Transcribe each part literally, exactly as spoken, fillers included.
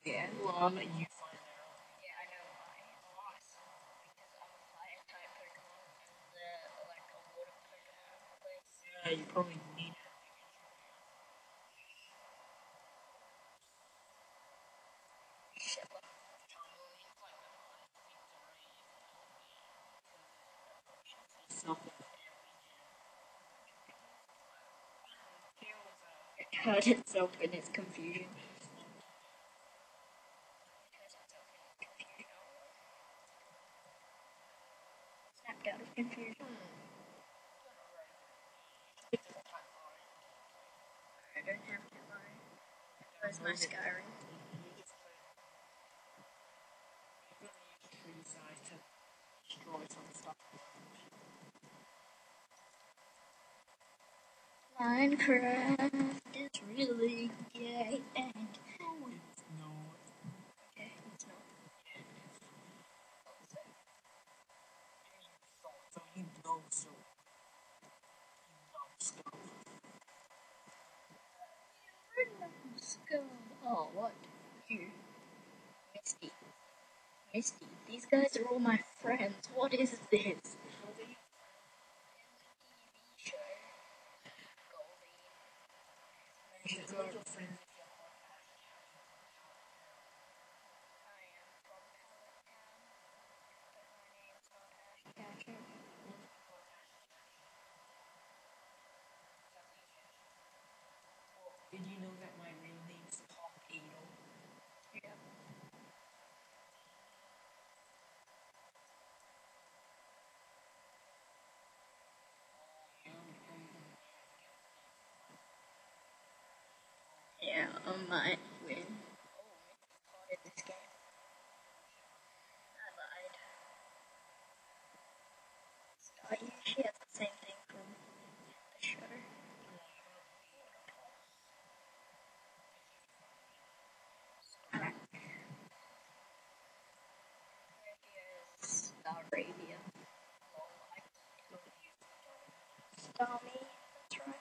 Yeah, well, I'll let you find out. Yeah, I know why. Because I'm a fire type Pokemon. The like a water Pokemon place. Yeah, you probably need it. Shit. Self It hurt itself in its confusion. Snapped out of confusion. I don't have to worry. Where's my Skyrim? tree size to destroy some stuff. Minecraft is really gay and No, it's not. okay, it's not. So you know, so you know stuff. Skull. Oh, what? You, Misty. Misty. These guys are all my friends. What is this? In the T V show, Goldie. She's got your friends. I am from Pallet Town, but my name's not Ashcatcher. Did you know that my real name's Tom Adel? Yeah. Yeah, I might win. Oh, Misty's hot in this game. I lied. Sky usually has the same thing from the show. Staravia. Starmie. That's right.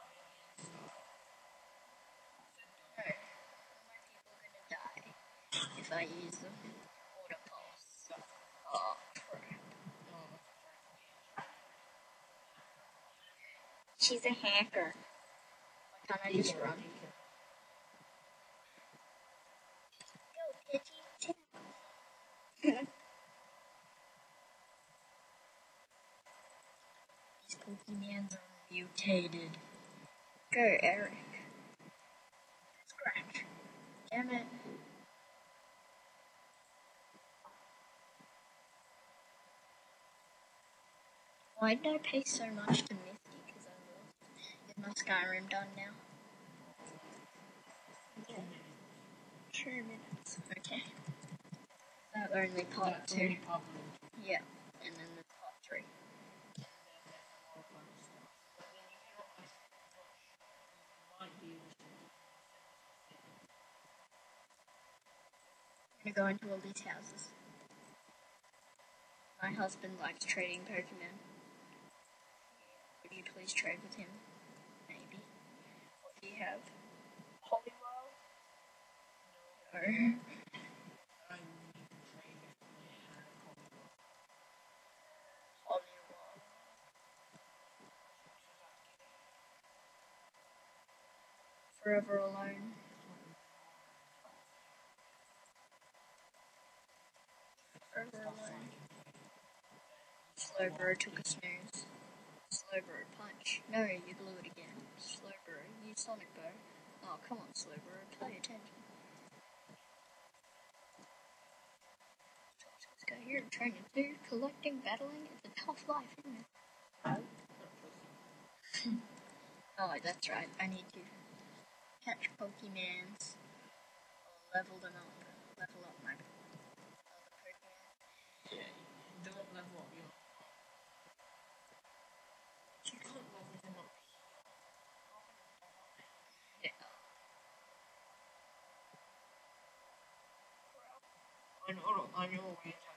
No. All my people are gonna die if I use them. Water pulse. Oh, crap. She's a hacker. Why can't I just run? Go, Pidgey. These Pokemons are mutated. Go, Eric. Scratch. Damn it. Why did I pay so much to Misty? Because I lost. Is my Skyrim done now? Yeah. Two minutes. Okay. That only part two. Yeah. And then there's part three. I'm gonna go into all these houses. My husband likes trading Pokemon. Would you please trade with him? Maybe. What do you have? Poliwhirl? No. Poliwhirl. Forever Alone. Forever Alone. Slowbro took a snooze. Slowbro punch. No, you blew it again. Slowbro, use Sonic Bow. Oh, come on, Slowbro, pay attention. This guy here, training too. Collecting, battling, it's a tough life, isn't it? Oh, that's right, I need to catch Pokemons. Or level them up. Level up my other Pokemon. Yeah, don't level up your. You can't level them up. Yeah. I know, I know a way to.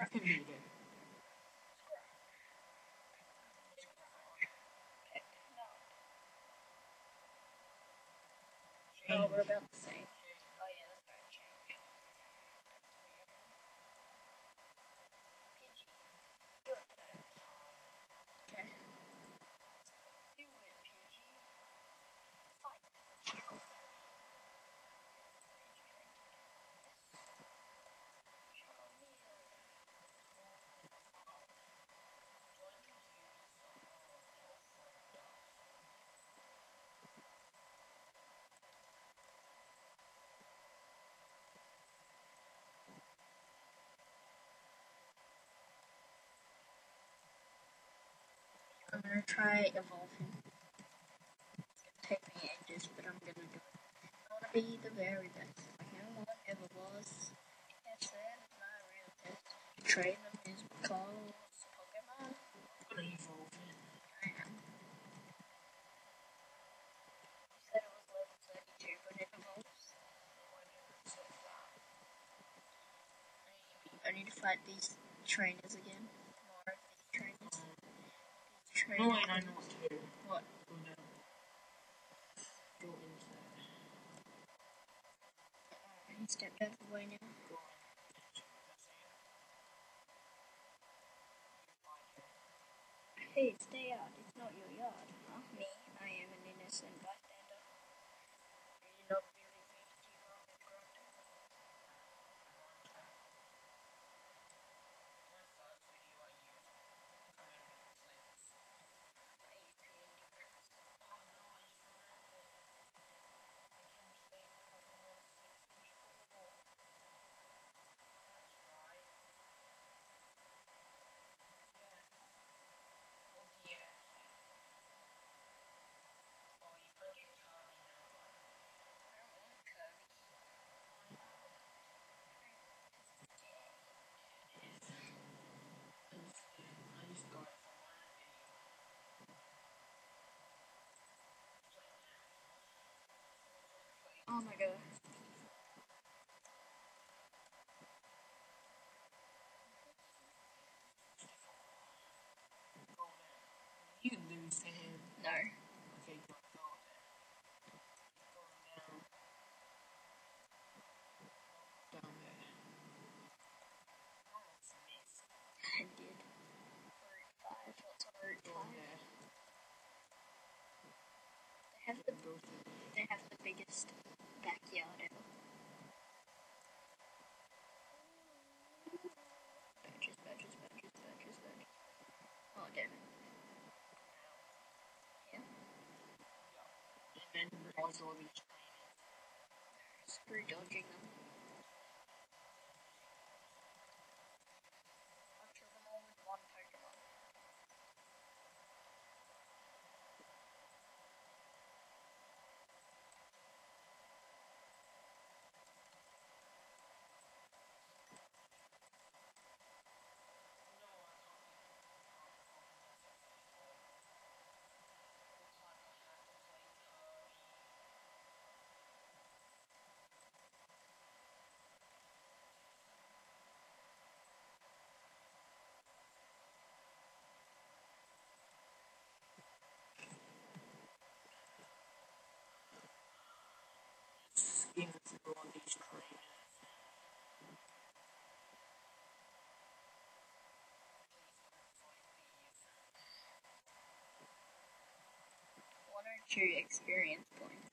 can do that. Oh, we're about the same. Oh yeah, that's right. Change. P G. You're better. Okay. Do it, P G. Fight. I'm gonna try evolving. It's gonna take me ages, but I'm gonna do it. I wanna be the very best. Like no one ever was. Yes, that is my real test. Train them is because Pokemon. I'm gonna evolve it. I am. You said it was level thirty-two, but it evolves. I need to fight these trainers again. More of these trainers. These trainers. No, wait, I know what to do. What? Go down. Go into that. He stepped out of the way now. Go on. Hey, stay out. It's not your yard. Huh? Me? I am an innocent bystander. Do you not believe me to keep on and grunt? I just got it from one video. Oh my god. Go there. You can lose to him. No. Okay, go, go there. Going down. Down there. Almost missed. I did. Route five. What's on Route Go five? there. They have the Go through there. they have the biggest backyard ever. Badges, badges, badges, badges, badges. Oh damn it. Yeah. And then there's all these trainers. Screw dodging them. I'll kill them all with one Pokemon. Skin through all these trainers. One or two experience points.